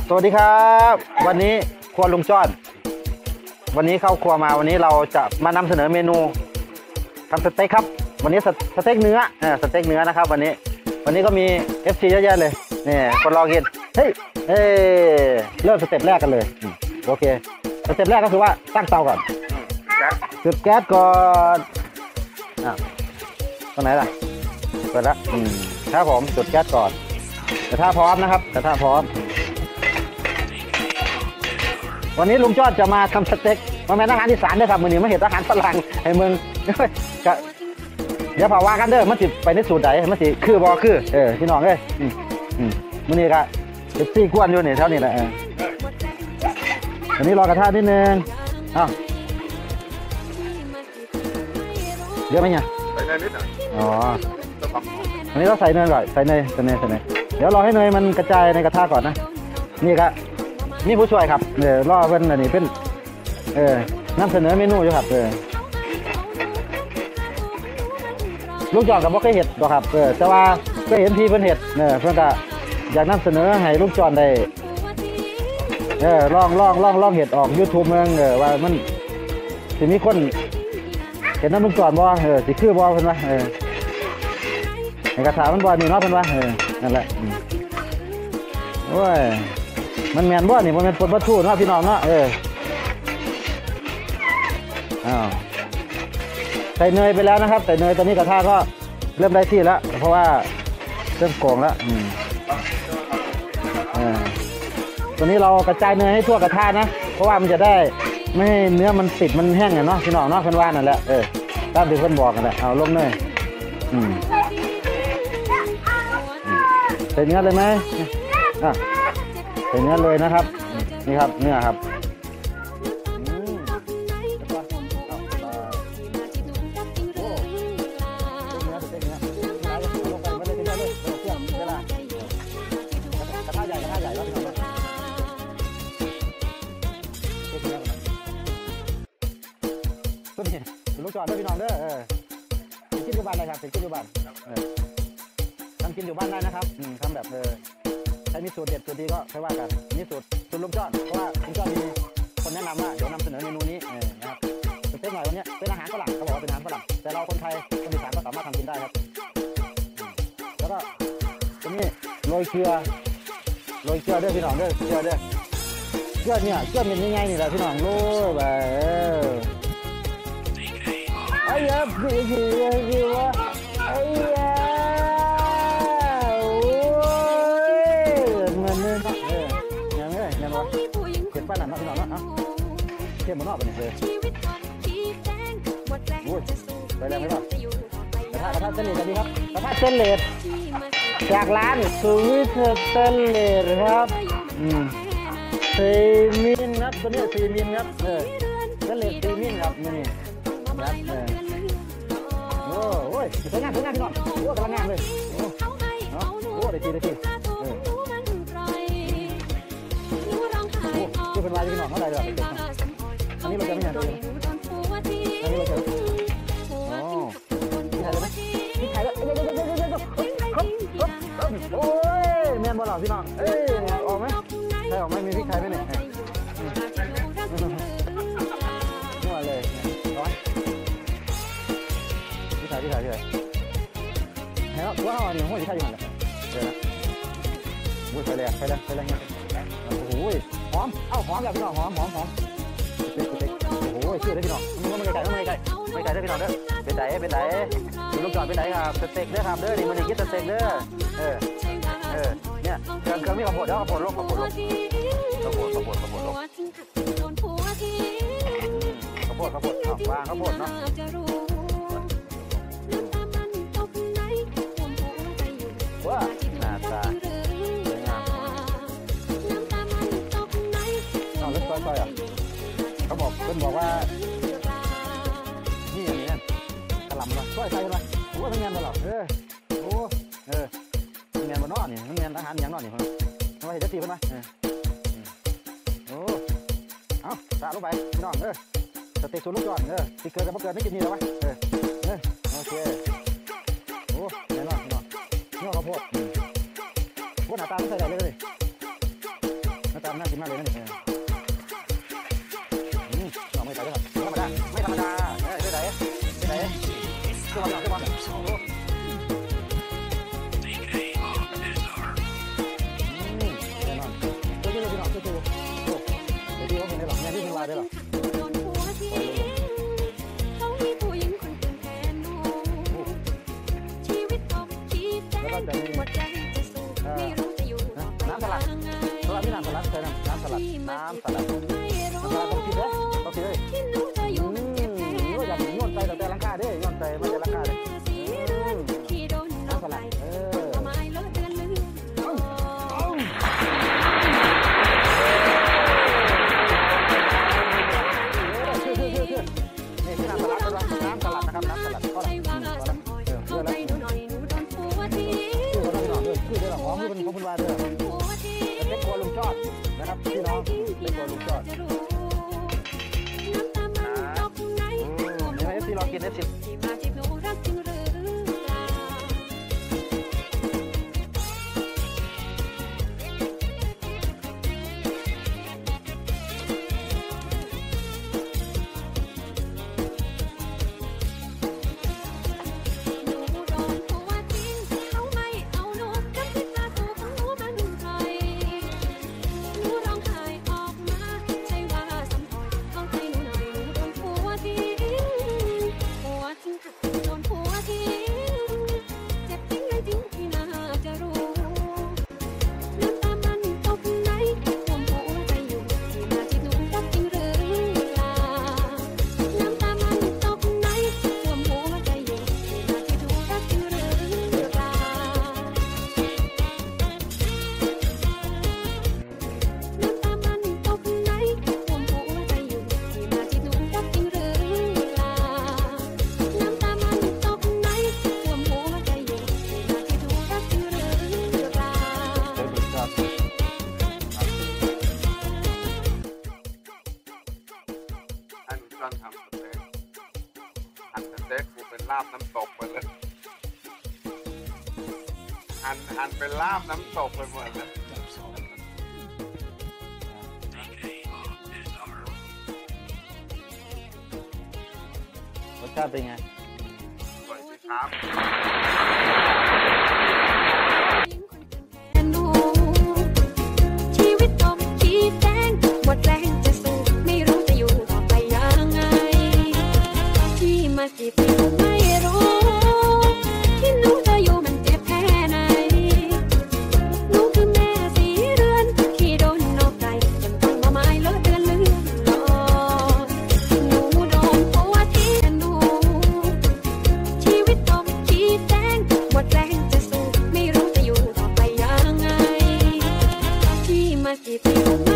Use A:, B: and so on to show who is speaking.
A: สวัสดีครับวันนี้ครัวลุงจ้อนวันนี้เข้าครัวมาวันนี้เราจะมานำเสนอเมนูทำสเต็กครับวันนี้สเต็กเนื้อสเต็กเนื้อนะครับวันนี้ก็มี FC เยอะแยะเลยนี่คนรอกินเฮ้ยเริ่มสเต็ปแรกกันเลยโอเคสเต็ปแรกก็คือว่าตั้งเตาก่อนจุดแก๊สก่อนตรงไหนล่ะเปิดแล้วครับผมจุดแก๊สก่อนกระทะพร้อมนะครับกระทะพร้อมวันนี้ลุงจ้อนจะมาทำสเต็กมาเป็นอาหารอีสานด้วยครับมือนี้มาเห็นอาหารฝรั่งให้มึงเดี๋ยวพอว่ากันเด้อมันติดไปในสูตรไหนมันติคือบอคือพี่น้องเอ้ยมือนี้ก็เจ็บซี่กวนอยู่นี่เท่านี้แหละวันนี้รอกระทะนิดนึงเยอะไหมเนี่ยใส่เนยนิดหน่อยอ๋อวันนี้เราใส่เนยก่อนใส่เนยเดี๋ยวรอให้เนยมันกระจายในกระทะก่อนนะนี่ก็มีผู้ช่วยครับรอเพิ่นอันนี้เป็นนำเสนอเมนูอยู่ครับลูกจอดกับพ่เคยเห็ดหรอกครับแต่ว่าก็เห็นพี่เพิ่นเห็ดเพิ่นก็อยากนำเสนอให้ลูกจอดได้ลองเห็ดออก YouTube เมืองว่ามันสิมีคนเห็นน้ำลูกจอดบ่สิคือบ่เพิ่นว่าในกระถางมันบ่นี่เนาะเพิ่นว่านั่นแหละโอ้ยมันแมนบ่นี่มันเป็นปนวัตถุเนาะพี่น้องเนาะใส่เนยไปแล้วนะครับใส่เนยตอนนี้กระทะก็เริ่มได้ที่แล้วเพราะว่าเริ่มโก่งแล้วตัวนี้เรากระจายเนยให้ทั่วกระทะนะเพราะว่ามันจะได้ไม่ให้เนื้อมันติดมันแห้งเนาะพี่น้องเนาะเพิ่นว่านั่นแหละตามที่เพิ่นบอกกันแหละเอาลงเนยใส่เนื้อเลยไหมใส่เนื้อเลยนะครับนี่ครับเนื้อครับตัวนี้ลูกจอดด้วยพี่น้องเด้อกินอยู่บ้านได้ครับกินอยู่บ้านทำกินอยู่บ้านได้นะครับทำแบบใช้มีสูตรเด็ดสูตรดีก็ค่อยว่ากันนี่สูตรลุงจ้อนเพราะว่าลุงจ้อนมีคนแนะนำว่าเดี๋ยวนำเสนอเมนูนี้นะครับสเต็กหน่อยวันนี้เป็นอาหารฝรั่งเขาบอกว่าเป็นอาหารฝรั่งแต่เราคนไทยคนอีสานก็สามารถทำกินได้ครับแล้วก็ตรงนี้โรยเกลือด้วยพี่น้องด้วยเกลือเนี่ยเกลือเป็นยังไงนี่แหละพี่น้องโรยไปไอ้ยับคือว่าไอ้ยับป้าหนันเนาะพี่น้องเนาะเทียมบนนอกไปเนี่ยโอ้ยไปแรงไหมครับกระทะเส้นเลดกันดีครับกระทะเส้นเลดจากร้านสวิตเส้นเลดครับ4 มิลครับตัวนี้4 มิลครับเส้นเลด4 มิลครับนี่ครับโอ้ยสวยงามพี่น้องโอ้กำลังงามเลยโอ้ได้ทีคือเป็นลายพี่น้องเท่าไรเลยอันนี้เราจะไม่เห็นเลยอันนี้เราจะพี่ถ่ายเลยไหมพี่ถ่ายแล้วโอ้ยแมนบอลหล่อพี่น้องออกไหมใช่ออกไหมมีพี่ถ่ายไหมเนี่ยนัวเลยร้อยพี่ถ่ายเห็นแล้วว่าเอาเนี่ยหัวพี่ถ่ายอยู่ไหนเดี๋ยวนะวุ้ยไฟแรงเนี่ยโอ้โหหอมหอมแบบพี่น้องหอมเด็กโอ้ยเชื่อได้พี่น้องไม่ไกลได้พี่น้องเด้อเป็นไหนดูลูกจอดเป็นไหนครับสเต็กเด้อครับเด้อนี่มันอย่างนี้สเต็กเด้อเนี่ยเครื่องมีข้าวโพดแล้วข้าวโพดลงข้าวโพดลงวางข้าวโพดเนาะว้าหน้าตาแล้วซอยเขาบอกว่านี่อย่างนี้กระหล่ำนะซอยใส่มาโอ้ยมันเงียบมาหรอมันเงียบมานอกนี่มันเงียบอาหารอย่างนอกนี่คนทำไมเห็นจะตีมันไหมโอ้เอาตาลงไปพี่น้องสเต็กสูตรลูกจอดที่เกิดกับเกิดไม่กินนี่หรอวะโอเคโอ้แน่นอนพี่น้องนี่ข้าวโพดหน้าตาไม่ใส่ได้เลย ตำน่ากินมากเลยนะเนี่ยเราไม่ไปด้วยครับไม่ธรรมดาไปไหนขึ้นมาขึ้นมาแน่นอนเจอพี่น้องเจอพี่เขาเห็นได้หรอเนี่ยพี่เป็นวายได้หรอแล้วก็จะมีน้ำสลัดเพราะว่ามีน้ำสลัดใช่ไหมน้ำสลัดต้องกินเลยต้องกินเลยนี่ก็อยากโยนใจแต่ลังคาด้วยโยนใจไม่ใช่ลังคาเลยน้ำสลัดนี่ที่น้ำสลัดนะครับน้ำสลัดก็คือได้หรอของที่เป็นของคุณวาเด้อเล็กกว่าลุงจอดนะครับพี่น้องเล็กกว่าลุงจอดเอฟซีรอกินเอฟซี
B: ทำสเต็กหั่นสเต็กกูเป็นลาบน้ำตกไปเลยหั่นเป็นลาบน้ำตกไปหมดเลย
A: รสชาติเป็นไง
B: สวยสิครับ
C: ชีวิตต้องขี้แจ้งหมดแรงจะสู้ไม่รู้จะอยู่ต่อไปยังไงที่มากี่ปีไม่รู้ที่หนูจะอยู่มันเจ็บแค่ไหนหนูคือแม่สีเรือนที่โดนนอกใจยังต้องมาไม้เลอะเดือนเลือดลอยหนูโดนผัวทิ้งหนูชีวิตต้องขี้แจ้งหมดแรงจะสู้ไม่รู้จะอยู่ต่อไปยังไงที่มากี่ปี